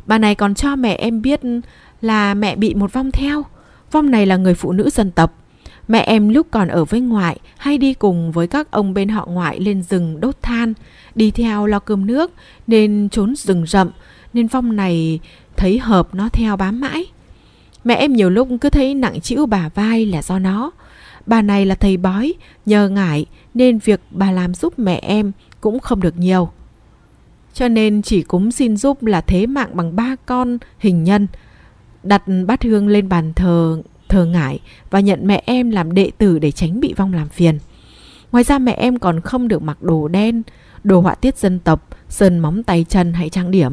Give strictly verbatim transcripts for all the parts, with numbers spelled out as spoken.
Bà này còn cho mẹ em biết là mẹ bị một vong theo. Vong này là người phụ nữ dân tộc. Mẹ em lúc còn ở với ngoại hay đi cùng với các ông bên họ ngoại lên rừng đốt than, đi theo lo cơm nước nên trốn rừng rậm, nên vong này thấy hợp nó theo bám mãi. Mẹ em nhiều lúc cứ thấy nặng trĩu bả vai là do nó. Bà này là thầy bói, nhờ ngải nên việc bà làm giúp mẹ em cũng không được nhiều. Cho nên chỉ cúng xin giúp là thế mạng bằng ba con hình nhân, đặt bát hương lên bàn thờ thờ ngải và nhận mẹ em làm đệ tử để tránh bị vong làm phiền. Ngoài ra mẹ em còn không được mặc đồ đen, đồ họa tiết dân tộc, sơn móng tay chân hay trang điểm.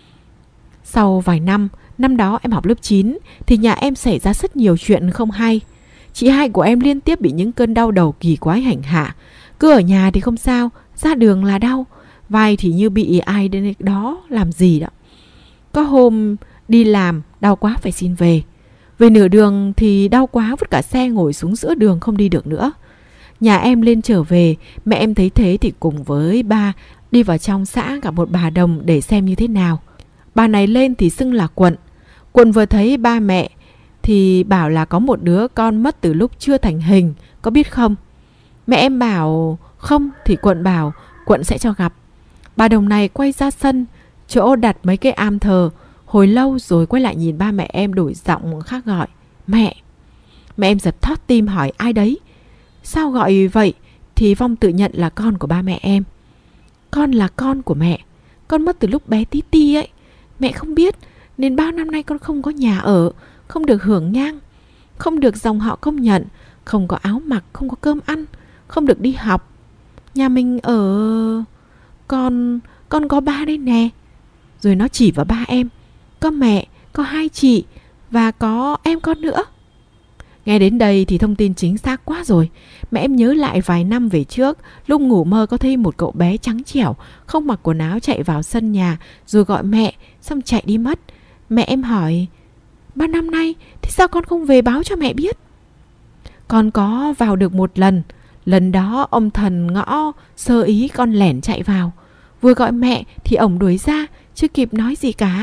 Sau vài năm, năm đó em học lớp chín thì nhà em xảy ra rất nhiều chuyện không hay. Chị hai của em liên tiếp bị những cơn đau đầu kỳ quái hành hạ. Cứ ở nhà thì không sao, ra đường là đau, vai thì như bị ai đến đó làm gì đó. Có hôm đi làm đau quá phải xin về. Về nửa đường thì đau quá vứt cả xe ngồi xuống giữa đường không đi được nữa. Nhà em lên trở về, mẹ em thấy thế thì cùng với ba đi vào trong xã gặp một bà đồng để xem như thế nào. Bà này lên thì xưng là Quận. Quận vừa thấy ba mẹ thì bảo là có một đứa con mất từ lúc chưa thành hình, có biết không? Mẹ em bảo không thì Quận bảo Quận sẽ cho gặp. Bà đồng này quay ra sân, chỗ đặt mấy cái am thờ, hồi lâu rồi quay lại nhìn ba mẹ em đổi giọng khác gọi mẹ. Mẹ em giật thót tim hỏi ai đấy. Sao gọi vậy? Thì vong tự nhận là con của ba mẹ em. Con là con của mẹ. Con mất từ lúc bé tí ti ấy. Mẹ không biết nên bao năm nay con không có nhà ở, không được hưởng nhang, không được dòng họ công nhận, không có áo mặc, không có cơm ăn, không được đi học. Nhà mình ở... Con... Con có ba đây nè. Rồi nó chỉ vào ba em. Có mẹ, có hai chị và có em con nữa. Nghe đến đây thì thông tin chính xác quá rồi. Mẹ em nhớ lại vài năm về trước, lúc ngủ mơ có thấy một cậu bé trắng trẻo, không mặc quần áo chạy vào sân nhà rồi gọi mẹ, xong chạy đi mất. Mẹ em hỏi, ba năm nay thì sao con không về báo cho mẹ biết? Con có vào được một lần. Lần đó ông thần ngõ sơ ý con lẻn chạy vào. Vừa gọi mẹ thì ổng đuổi ra, chưa kịp nói gì cả.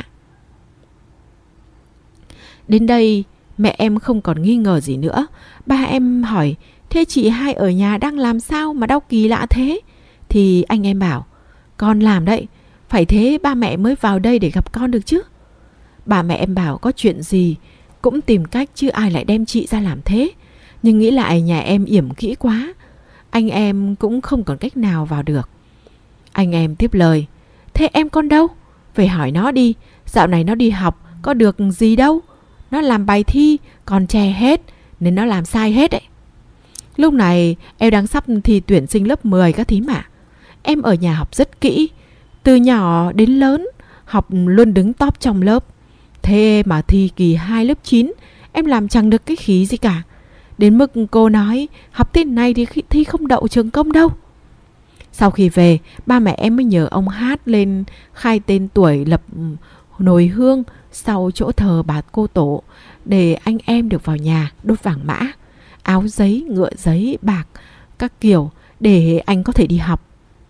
Đến đây mẹ em không còn nghi ngờ gì nữa. Ba em hỏi, thế chị hai ở nhà đang làm sao mà đau kỳ lạ thế? Thì anh em bảo, con làm đấy, phải thế ba mẹ mới vào đây để gặp con được chứ. Bà mẹ em bảo có chuyện gì cũng tìm cách chứ ai lại đem chị ra làm thế. Nhưng nghĩ lại nhà em yểm kỹ quá, anh em cũng không còn cách nào vào được. Anh em tiếp lời, thế em con đâu? Về hỏi nó đi, dạo này nó đi học có được gì đâu. Nó làm bài thi còn trẻ hết nên nó làm sai hết đấy. Lúc này em đang sắp thi tuyển sinh lớp mười các thím ạ. Em ở nhà học rất kỹ, từ nhỏ đến lớn học luôn đứng top trong lớp. Thế mà thi kỳ hai lớp chín em làm chẳng được cái khí gì cả. Đến mức cô nói học thế này thì thi không đậu trường công đâu. Sau khi về, ba mẹ em mới nhờ ông hát lên khai tên tuổi, lập nồi hương sau chỗ thờ bà cô tổ để anh em được vào nhà đốt vàng mã, áo giấy, ngựa giấy, bạc các kiểu để anh có thể đi học.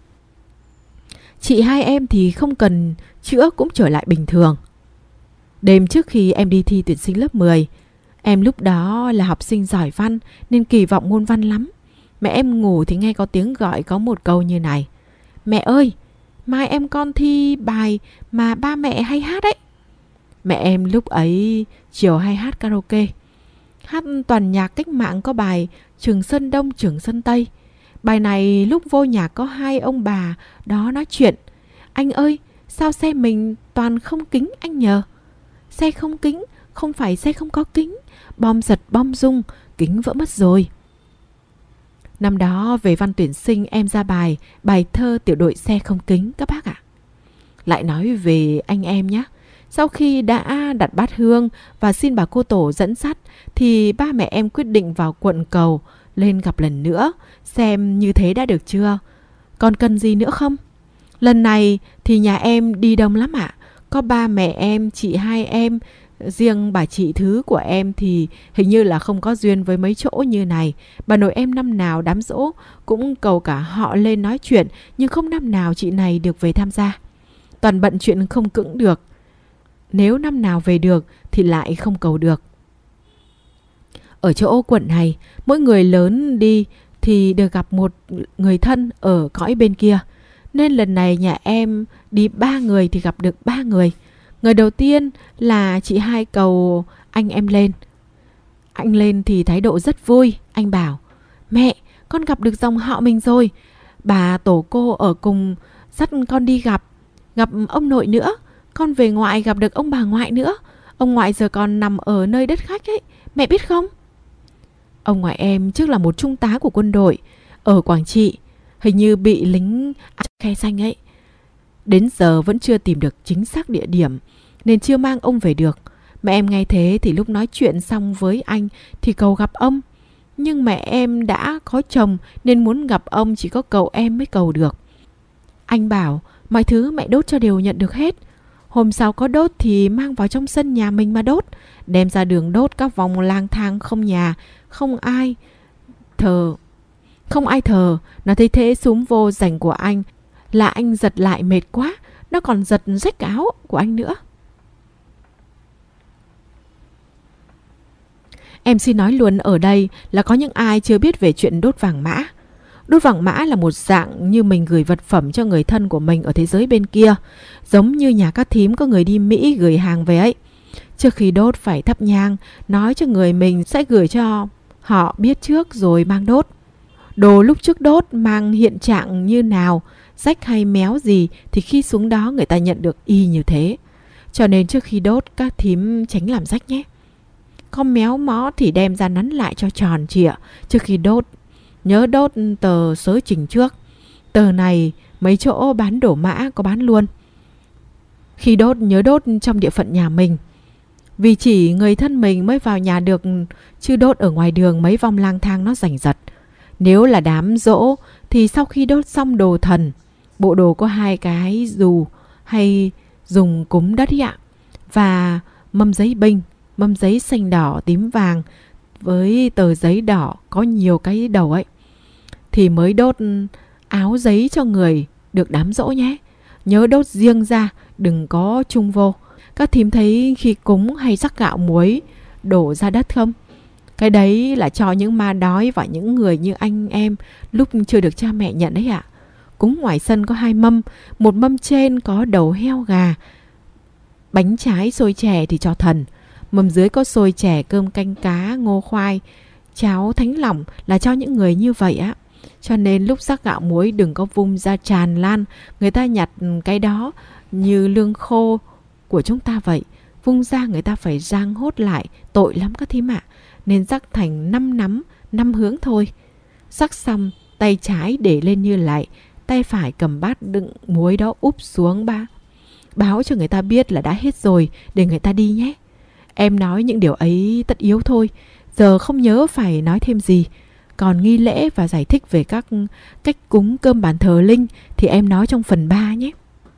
Chị hai em thì không cần chữa cũng trở lại bình thường. Đêm trước khi em đi thi tuyển sinh lớp mười, em lúc đó là học sinh giỏi văn nên kỳ vọng môn văn lắm. Mẹ em ngủ thì nghe có tiếng gọi có một câu như này: mẹ ơi, mai em con thi bài mà ba mẹ hay hát ấy. Mẹ em lúc ấy chiều hay hát karaoke, hát toàn nhạc cách mạng, có bài Trường Sơn Đông Trường Sơn Tây. Bài này lúc vô nhạc có hai ông bà đó nói chuyện: anh ơi, sao xe mình toàn không kính anh nhờ? Xe không kính không phải xe không có kính, bom giật bom rung, kính vỡ mất rồi. Năm đó về văn tuyển sinh em ra bài bài thơ Tiểu đội xe không kính các bác ạ. Lại nói về anh em nhé. Sau khi đã đặt bát hương và xin bà cô tổ dẫn dắt thì ba mẹ em quyết định vào quận cầu lên gặp lần nữa, xem như thế đã được chưa, còn cần gì nữa không. Lần này thì nhà em đi đông lắm ạ. Có ba mẹ em, chị hai em. Riêng bà chị thứ của em thì hình như là không có duyên với mấy chỗ như này. Bà nội em năm nào đám giỗ cũng cầu cả họ lên nói chuyện, nhưng không năm nào chị này được về tham gia. Toàn bận chuyện không cưỡng được Nếu năm nào về được thì lại không cầu được. Ở chỗ quận này, mỗi người lớn đi thì được gặp một người thân ở cõi bên kia. Nên lần này nhà em đi ba người thì gặp được ba người. Người đầu tiên là chị hai cầu anh em lên. Anh lên thì thái độ rất vui. Anh bảo: mẹ, con gặp được dòng họ mình rồi. Bà tổ cô ở cùng dắt con đi gặp. Gặp ông nội nữa. Con về ngoại gặp được ông bà ngoại nữa. Ông ngoại giờ còn nằm ở nơi đất khách ấy. Mẹ biết không? Ông ngoại em trước là một trung tá của quân đội ở Quảng Trị. Hình như bị lính khe xanh ấy. Đến giờ vẫn chưa tìm được chính xác địa điểm nên chưa mang ông về được. Mẹ em nghe thế thì lúc nói chuyện xong với anh thì cầu gặp ông. Nhưng mẹ em đã có chồng nên muốn gặp ông chỉ có cậu em mới cầu được. Anh bảo mọi thứ mẹ đốt cho đều nhận được hết. Hôm sau có đốt thì mang vào trong sân nhà mình mà đốt. Đem ra đường đốt các vòng lang thang không nhà, không ai thờ. Không ai thờ. Nó thấy thế súm vô giành của anh là anh giật lại mệt quá. Nó còn giật rách áo của anh nữa. Em xin nói luôn ở đây là có những ai chưa biết về chuyện đốt vàng mã. Đốt vàng mã là một dạng như mình gửi vật phẩm cho người thân của mình ở thế giới bên kia. Giống như nhà các thím có người đi Mỹ gửi hàng về ấy. Trước khi đốt phải thắp nhang, nói cho người mình sẽ gửi cho họ biết trước rồi mang đốt. Đồ lúc trước đốt mang hiện trạng như nào, rách hay méo gì thì khi xuống đó người ta nhận được y như thế. Cho nên trước khi đốt các thím tránh làm rách nhé. Có méo mó thì đem ra nắn lại cho tròn trịa trước khi đốt. Nhớ đốt tờ sớ trình trước. Tờ này mấy chỗ bán đổ mã có bán luôn. Khi đốt nhớ đốt trong địa phận nhà mình. Vì chỉ người thân mình mới vào nhà được, chứ đốt ở ngoài đường mấy vòng lang thang nó giành giật. Nếu là đám giỗ thì sau khi đốt xong đồ thần, bộ đồ có hai cái dù hay dùng cúng đất ạ. Và mâm giấy binh, mâm giấy xanh đỏ tím vàng với tờ giấy đỏ có nhiều cái đầu ấy. Thì mới đốt áo giấy cho người được đám giỗ nhé. Nhớ đốt riêng ra, đừng có chung vô. Các thím thấy khi cúng hay rắc gạo muối đổ ra đất không? Cái đấy là cho những ma đói và những người như anh em lúc chưa được cha mẹ nhận đấy ạ. Cúng ngoài sân có hai mâm. Một mâm trên có đầu heo gà, bánh trái xôi chè thì cho thần. Mâm dưới có xôi chè, cơm canh cá, ngô khoai, cháo thánh lỏng là cho những người như vậy á. Cho nên lúc rắc gạo muối đừng có vung ra tràn lan. Người ta nhặt cái đó như lương khô của chúng ta vậy. Vung ra người ta phải rang hốt lại. Tội lắm các thím ạ. Nên rắc thành năm nắm, năm hướng thôi. Rắc xong tay trái để lên như lại, tay phải cầm bát đựng muối đó úp xuống ba. Báo cho người ta biết là đã hết rồi để người ta đi nhé. Em nói những điều ấy tất yếu thôi. Giờ không nhớ phải nói thêm gì. Còn nghi lễ và giải thích về các cách cúng cơm bàn thờ linh thì em nói trong phần ba nhé.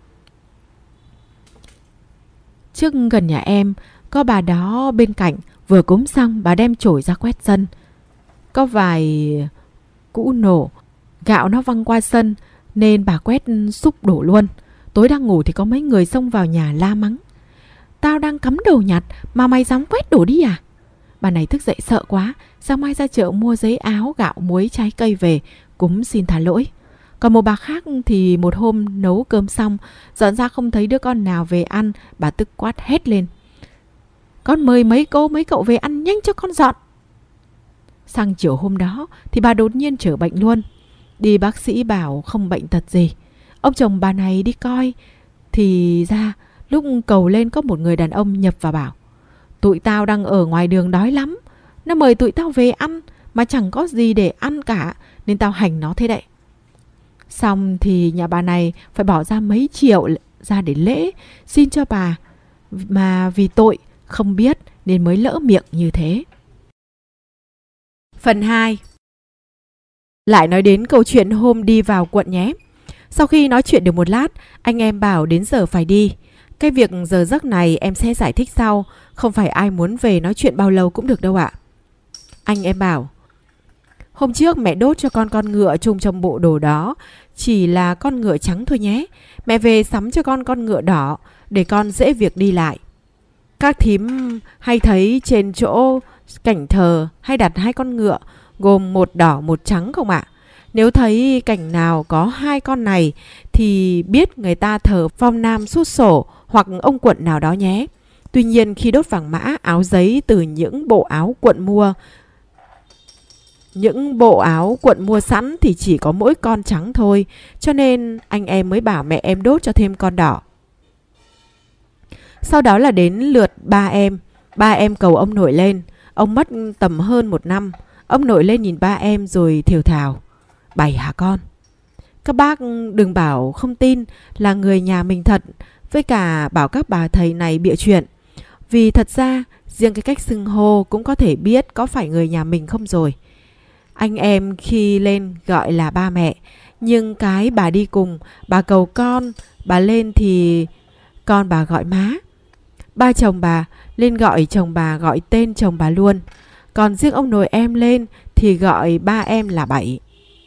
Trước gần nhà em có bà đó bên cạnh, vừa cúng xong bà đem chổi ra quét sân. Có vài cũ nổ, gạo nó văng qua sân nên bà quét xúc đổ luôn. Tối đang ngủ thì có mấy người xông vào nhà la mắng: tao đang cắm đầu nhặt mà mày dám quét đổ đi à? Bà này thức dậy sợ quá, sáng mai ra chợ mua giấy áo, gạo, muối, trái cây về cúng xin tha lỗi. Còn một bà khác thì một hôm nấu cơm xong, dọn ra không thấy đứa con nào về ăn, bà tức quát hét lên: con mời mấy cô mấy cậu về ăn nhanh cho con dọn. Sang chiều hôm đó thì bà đột nhiên trở bệnh luôn. Đi bác sĩ bảo không bệnh tật gì. Ông chồng bà này đi coi thì ra lúc cầu lên có một người đàn ông nhập vào bảo: tụi tao đang ở ngoài đường đói lắm, nó mời tụi tao về ăn mà chẳng có gì để ăn cả, nên tao hành nó thế đấy. Xong thì nhà bà này phải bỏ ra mấy triệu ra để lễ xin cho bà, mà vì tội không biết nên mới lỡ miệng như thế. Phần hai. Lại nói đến câu chuyện hôm đi vào quận nhé. Sau khi nói chuyện được một lát, anh em bảo đến giờ phải đi. Cái việc giờ giấc này em sẽ giải thích sau. Không phải ai muốn về nói chuyện bao lâu cũng được đâu ạ. Anh em bảo: hôm trước mẹ đốt cho con con ngựa chung trong bộ đồ đó, chỉ là con ngựa trắng thôi nhé. Mẹ về sắm cho con con ngựa đỏ để con dễ việc đi lại. Các thím hay thấy trên chỗ cảnh thờ hay đặt hai con ngựa gồm một đỏ một trắng không ạ? Nếu thấy cảnh nào có hai con này thì biết người ta thờ phong nam sút sổ hoặc ông quận nào đó nhé. Tuy nhiên khi đốt vàng mã áo giấy từ những bộ áo quận mua Những bộ áo quận mua sẵn thì chỉ có mỗi con trắng thôi, cho nên anh em mới bảo mẹ em đốt cho thêm con đỏ. Sau đó là đến lượt ba em. Ba em cầu ông nội lên. Ông mất tầm hơn một năm. Ông nội lên nhìn ba em rồi thều thào: "Bày hả con? Các bác đừng bảo không tin là người nhà mình thật, với cả bảo các bà thầy này bịa chuyện. Vì thật ra riêng cái cách xưng hô cũng có thể biết có phải người nhà mình không rồi. Anh em khi lên gọi là ba mẹ, nhưng cái bà đi cùng, bà cầu con, bà lên thì con bà gọi má. Ba chồng bà lên gọi chồng bà gọi tên chồng bà luôn. Còn riêng ông nội em lên thì gọi ba em là Bảy."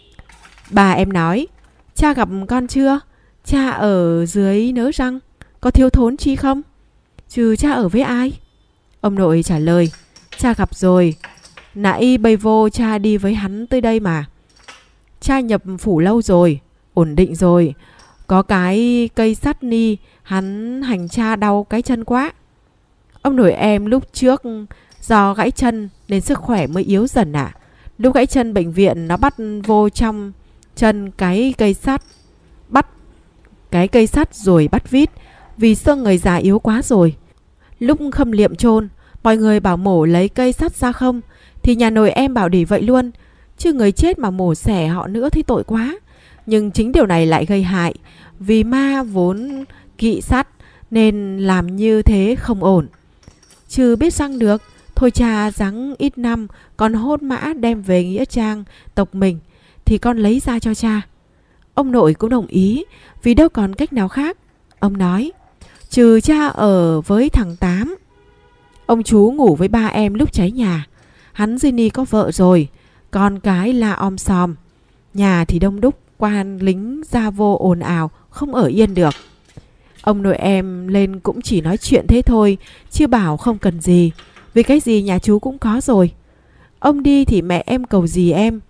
Bà em nói: "Cha gặp con chưa? Cha ở dưới nớ răng, có thiếu thốn chi không? Chứ cha ở với ai?" Ông nội trả lời: "Cha gặp rồi. Nãy bây vô cha đi với hắn tới đây mà. Cha nhập phủ lâu rồi, ổn định rồi. Có cái cây sắt ni, hắn hành cha đau cái chân quá." Ông nội em lúc trước do gãy chân nên sức khỏe mới yếu dần ạ. À. Lúc gãy chân bệnh viện nó bắt vô trong chân cái cây sắt, bắt cái cây sắt rồi bắt vít, vì xương người già yếu quá rồi. Lúc khâm liệm chôn, mọi người bảo mổ lấy cây sắt ra không, thì nhà nội em bảo để vậy luôn, chứ người chết mà mổ xẻ họ nữa thì tội quá. Nhưng chính điều này lại gây hại, vì ma vốn kỵ sắt nên làm như thế không ổn. Chứ biết răng được, thôi cha ráng ít năm, còn hốt mã đem về nghĩa trang tộc mình thì con lấy ra cho cha." Ông nội cũng đồng ý, vì đâu còn cách nào khác. Ông nói: "Trừ cha ở với thằng Tám, ông chú ngủ với ba em lúc cháy nhà. Hắn dưới ni có vợ rồi, con cái là om sòm. Nhà thì đông đúc, quan lính ra vô ồn ào, không ở yên được." Ông nội em lên cũng chỉ nói chuyện thế thôi, chứ bảo không cần gì, vì cái gì nhà chú cũng có rồi. Ông đi thì mẹ em cầu dì em.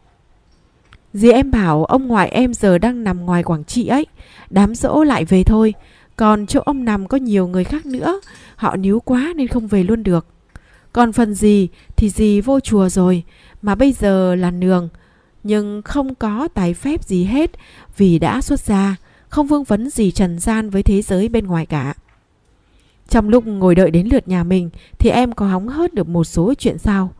Dì em bảo ông ngoại em giờ đang nằm ngoài Quảng Trị ấy, đám giỗ lại về thôi. Còn chỗ ông nằm có nhiều người khác nữa, họ níu quá nên không về luôn được. Còn phần dì thì dì vô chùa rồi, mà bây giờ là nường, nhưng không có tài phép gì hết, vì đã xuất gia, không vương vấn gì trần gian với thế giới bên ngoài cả. Trong lúc ngồi đợi đến lượt nhà mình thì em có hóng hớt được một số chuyện sau.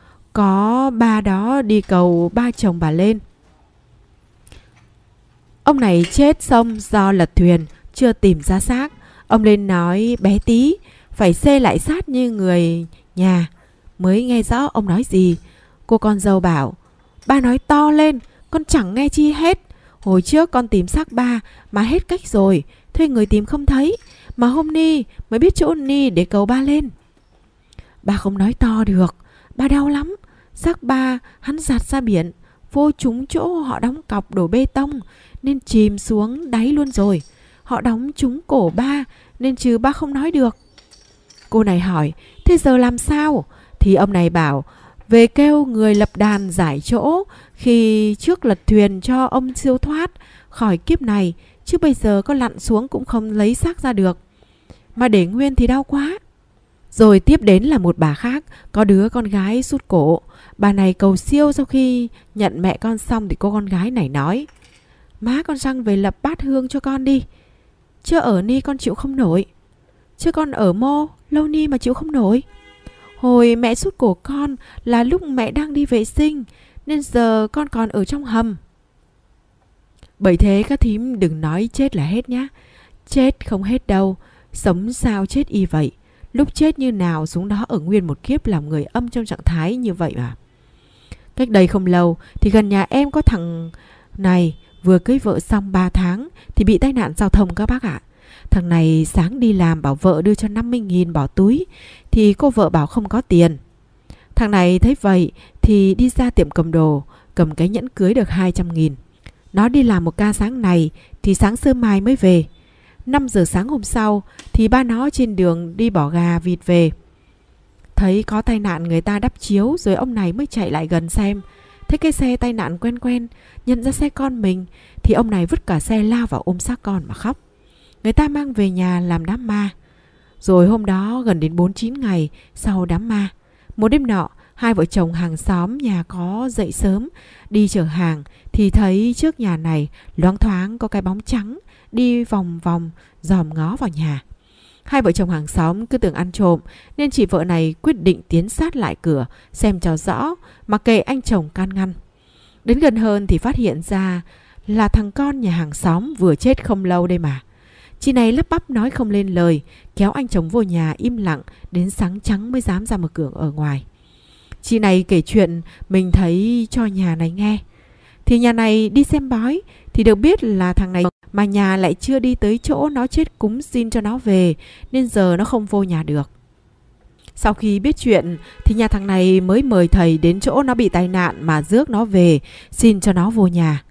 Có ba đó đi cầu ba chồng bà lên. Ông này chết xong do lật thuyền, chưa tìm ra xác. Ông lên nói bé tí, phải xê lại sát như người nhà mới nghe rõ ông nói gì. Cô con dâu bảo: "Ba nói to lên, con chẳng nghe chi hết. Hồi trước con tìm xác ba mà hết cách rồi, thuê người tìm không thấy, mà hôm ni mới biết chỗ ni để cầu ba lên." Ba không nói to được, ba đau lắm. Xác ba hắn giạt ra biển, vô trúng chỗ họ đóng cọc đổ bê tông nên chìm xuống đáy luôn rồi. Họ đóng trúng cổ ba nên chứ ba không nói được. Cô này hỏi: "Thế giờ làm sao?" Thì ông này bảo: "Về kêu người lập đàn giải chỗ khi trước lật thuyền cho ông siêu thoát khỏi kiếp này, chứ bây giờ có lặn xuống cũng không lấy xác ra được. Mà để nguyên thì đau quá." Rồi tiếp đến là một bà khác, có đứa con gái sút cổ. Bà này cầu siêu sau khi nhận mẹ con xong thì cô con gái này nói: "Má con răng về lập bát hương cho con đi, chứ ở ni con chịu không nổi. Chứ con ở mô lâu ni mà chịu không nổi. Hồi mẹ sút cổ con là lúc mẹ đang đi vệ sinh, nên giờ con còn ở trong hầm." Bởi thế các thím đừng nói chết là hết nhá. Chết không hết đâu, sống sao chết y vậy. Lúc chết như nào xuống đó ở nguyên một kiếp làm người âm trong trạng thái như vậy mà. Cách đây không lâu thì gần nhà em có thằng này vừa cưới vợ xong ba tháng thì bị tai nạn giao thông các bác ạ. Thằng này sáng đi làm bảo vợ đưa cho năm mươi nghìn bỏ túi, thì cô vợ bảo không có tiền. Thằng này thấy vậy thì đi ra tiệm cầm đồ, cầm cái nhẫn cưới được hai trăm nghìn. Nó đi làm một ca sáng này thì sáng sớm mai mới về. năm giờ sáng hôm sau thì ba nó trên đường đi bỏ gà vịt về. Thấy có tai nạn người ta đắp chiếu rồi ông này mới chạy lại gần xem. Thấy cái xe tai nạn quen quen, nhận ra xe con mình thì ông này vứt cả xe lao vào ôm xác con mà khóc. Người ta mang về nhà làm đám ma. Rồi hôm đó gần đến bốn mươi chín ngày sau đám ma, một đêm nọ, hai vợ chồng hàng xóm nhà có dậy sớm đi chở hàng thì thấy trước nhà này loáng thoáng có cái bóng trắng đi vòng vòng dòm ngó vào nhà. Hai vợ chồng hàng xóm cứ tưởng ăn trộm nên chị vợ này quyết định tiến sát lại cửa xem cho rõ, mặc kệ anh chồng can ngăn. Đến gần hơn thì phát hiện ra là thằng con nhà hàng xóm vừa chết không lâu đây mà. Chị này lắp bắp nói không lên lời, kéo anh chồng vô nhà im lặng đến sáng trắng mới dám ra mở cửa ở ngoài. Chị này kể chuyện mình thấy cho nhà này nghe. Thì nhà này đi xem bói thì được biết là thằng này mà nhà lại chưa đi tới chỗ nó chết cúng xin cho nó về nên giờ nó không vô nhà được. Sau khi biết chuyện thì nhà thằng này mới mời thầy đến chỗ nó bị tai nạn mà rước nó về xin cho nó vô nhà.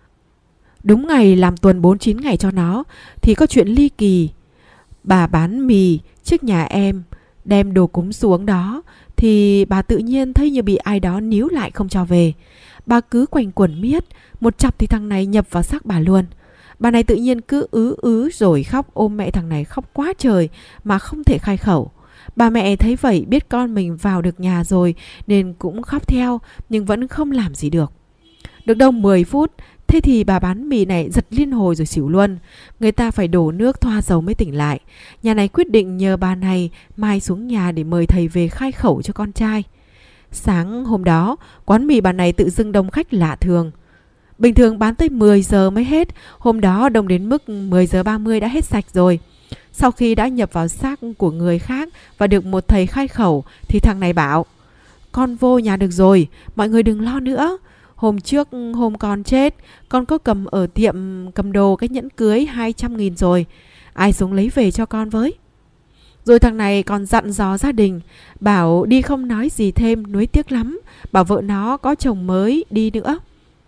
Đúng ngày làm tuần bốn mươi chín ngày cho nó thì có chuyện ly kỳ. Bà bán mì trước nhà em đem đồ cúng xuống đó thì bà tự nhiên thấy như bị ai đó níu lại không cho về. Bà cứ quanh quẩn miết, một chặp thì thằng này nhập vào xác bà luôn. Bà này tự nhiên cứ ứ ứ rồi khóc ôm mẹ thằng này khóc quá trời mà không thể khai khẩu. Bà mẹ thấy vậy biết con mình vào được nhà rồi nên cũng khóc theo nhưng vẫn không làm gì được. Được đâu mười phút, thế thì bà bán mì này giật liên hồi rồi xỉu luôn. Người ta phải đổ nước thoa dầu mới tỉnh lại. Nhà này quyết định nhờ bà này mai xuống nhà để mời thầy về khai khẩu cho con trai. Sáng hôm đó, quán mì bà này tự dưng đông khách lạ thường. Bình thường bán tới mười giờ mới hết, hôm đó đông đến mức mười giờ ba mươi đã hết sạch rồi. Sau khi đã nhập vào xác của người khác và được một thầy khai khẩu thì thằng này bảo: con vô nhà được rồi, mọi người đừng lo nữa. Hôm trước hôm con chết, con có cầm ở tiệm cầm đồ cái nhẫn cưới hai trăm nghìn rồi. Ai xuống lấy về cho con với. Rồi thằng này còn dặn dò gia đình, bảo đi không nói gì thêm, nuối tiếc lắm, bảo vợ nó có chồng mới đi nữa.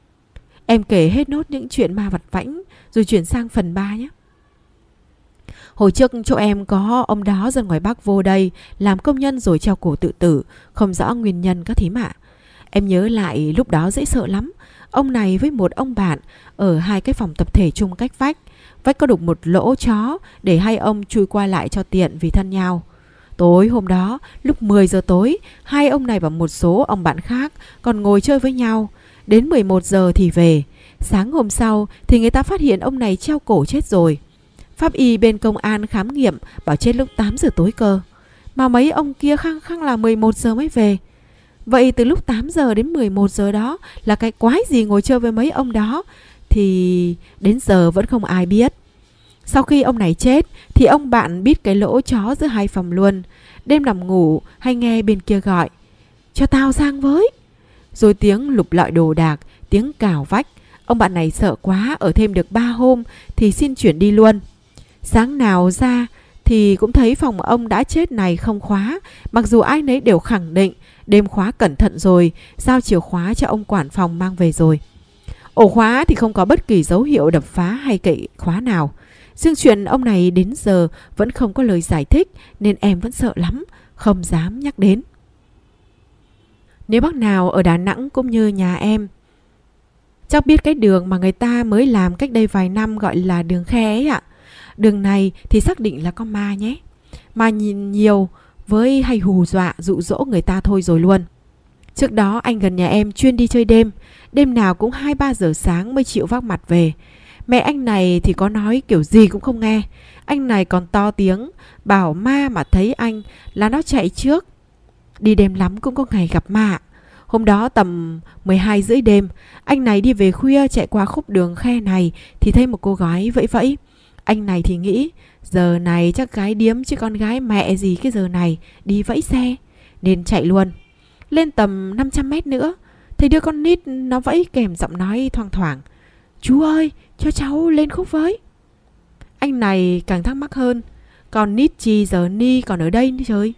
Em kể hết nốt những chuyện ma vặt vãnh rồi chuyển sang phần ba nhé. Hồi trước chỗ em có ông đó dân ngoài Bắc vô đây làm công nhân rồi treo cổ tự tử, không rõ nguyên nhân các thím ạ. Em nhớ lại lúc đó dễ sợ lắm. Ông này với một ông bạn ở hai cái phòng tập thể chung cách vách. Vách có đục một lỗ chó để hai ông chui qua lại cho tiện vì thân nhau. Tối hôm đó lúc mười giờ tối, hai ông này và một số ông bạn khác còn ngồi chơi với nhau. Đến mười một giờ thì về. Sáng hôm sau thì người ta phát hiện ông này treo cổ chết rồi. Pháp y bên công an khám nghiệm bảo chết lúc tám giờ tối cơ. Mà mấy ông kia khăng khăng là mười một giờ mới về. Vậy từ lúc tám giờ đến mười một giờ đó là cái quái gì ngồi chơi với mấy ông đó thì đến giờ vẫn không ai biết. Sau khi ông này chết thì ông bạn biết cái lỗ chó giữa hai phòng luôn. Đêm nằm ngủ hay nghe bên kia gọi: cho tao sang với. Rồi tiếng lục lọi đồ đạc, tiếng cào vách. Ông bạn này sợ quá, ở thêm được ba hôm thì xin chuyển đi luôn. Sáng nào ra thì cũng thấy phòng ông đã chết này không khóa, mặc dù ai nấy đều khẳng định đêm khóa cẩn thận rồi, giao chìa khóa cho ông quản phòng mang về rồi. Ổ khóa thì không có bất kỳ dấu hiệu đập phá hay cậy khóa nào. Riêng chuyện ông này đến giờ vẫn không có lời giải thích nên em vẫn sợ lắm, không dám nhắc đến. Nếu bác nào ở Đà Nẵng cũng như nhà em chắc biết cái đường mà người ta mới làm cách đây vài năm gọi là đường Khe ấy ạ. Đường này thì xác định là có ma nhé. Mà nhìn nhiều với hay hù dọa dụ dỗ người ta thôi rồi luôn. Trước đó anh gần nhà em chuyên đi chơi đêm. Đêm nào cũng hai ba giờ sáng mới chịu vác mặt về. Mẹ anh này thì có nói kiểu gì cũng không nghe. Anh này còn to tiếng bảo ma mà thấy anh là nó chạy trước. Đi đêm lắm cũng có ngày gặp ma. Hôm đó tầm mười hai rưỡi đêm, anh này đi về khuya chạy qua khúc đường Khe này thì thấy một cô gái vẫy vẫy. Anh này thì nghĩ giờ này chắc gái điếm chứ con gái mẹ gì cái giờ này đi vẫy xe, nên chạy luôn. Lên tầm năm trăm mét nữa, thấy đứa con nít nó vẫy kèm giọng nói thoang thoảng: chú ơi, cho cháu lên khúc với. Anh này càng thắc mắc hơn, con nít chi giờ ni còn ở đây nữa trời.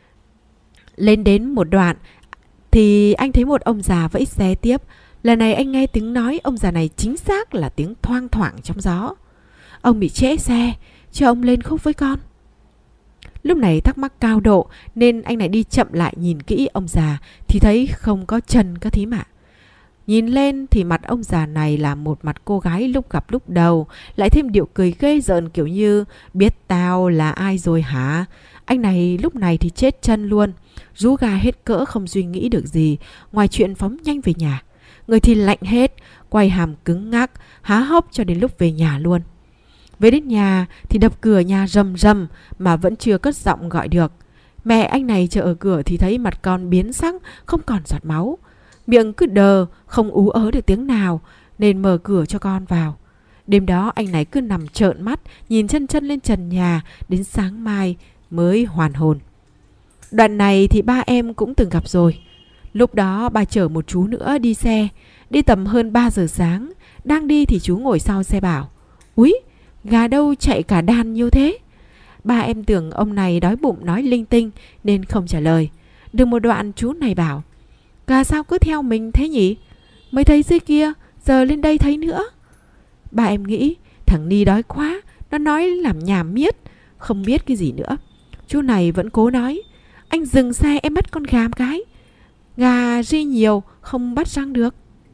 Lên đến một đoạn thì anh thấy một ông già vẫy xe tiếp. Lần này anh nghe tiếng nói ông già này chính xác là tiếng thoang thoảng trong gió. Ông bị trễ xe cho ông lên khúc với con. Lúc này thắc mắc cao độ nên anh này đi chậm lại nhìn kỹ ông già thì thấy không có chân các thím ạ. Nhìn lên thì mặt ông già này là một mặt cô gái lúc gặp lúc đầu, lại thêm điệu cười ghê rợn kiểu như biết tao là ai rồi hả? Anh này lúc này thì chết chân luôn, rú ga hết cỡ không suy nghĩ được gì ngoài chuyện phóng nhanh về nhà. Người thì lạnh hết, quay hàm cứng ngắc, há hốc cho đến lúc về nhà luôn. Về đến nhà thì đập cửa nhà rầm rầm mà vẫn chưa cất giọng gọi được. Mẹ anh này chờ ở cửa thì thấy mặt con biến sắc, không còn giọt máu. Miệng cứ đờ, không ú ớ được tiếng nào nên mở cửa cho con vào. Đêm đó anh này cứ nằm trợn mắt, nhìn chân chân lên trần nhà đến sáng mai mới hoàn hồn. Đoạn này thì ba em cũng từng gặp rồi. Lúc đó ba chở một chú nữa đi xe, đi tầm hơn ba giờ sáng. Đang đi thì chú ngồi sau xe bảo: "Úi, gà đâu chạy cả đàn nhiều thế?" Ba em tưởng ông này đói bụng nói linh tinh nên không trả lời. Được một đoạn chú này bảo: "Gà sao cứ theo mình thế nhỉ? Mới thấy dưới kia, giờ lên đây thấy nữa." Ba em nghĩ thằng Ni đói quá, nó nói làm nhảm miết, không biết cái gì nữa. Chú này vẫn cố nói: "Anh dừng xe em bắt con gà một cái. Gà ri nhiều không bắt răng được."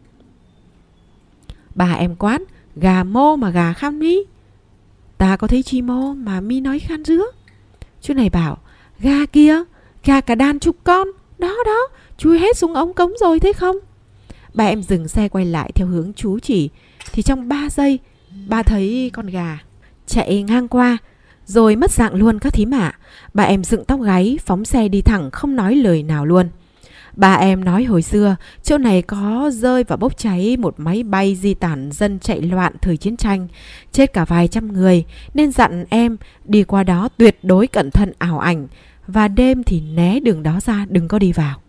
Bà em quát: "Gà mô mà gà khan mi. Ta có thấy chi mô mà mi nói khan dứa." Chú này bảo: "Gà kia, gà cả đàn chục con. Đó đó, chui hết xuống ống cống rồi thấy không?" Bà em dừng xe quay lại theo hướng chú chỉ. Thì trong ba giây, bà thấy con gà chạy ngang qua rồi mất dạng luôn các thím ạ. Bà em dựng tóc gáy, phóng xe đi thẳng, không nói lời nào luôn. Bà em nói hồi xưa chỗ này có rơi và bốc cháy một máy bay di tản dân chạy loạn thời chiến tranh, chết cả vài trăm người, nên dặn em đi qua đó tuyệt đối cẩn thận ảo ảnh, và đêm thì né đường đó ra, đừng có đi vào.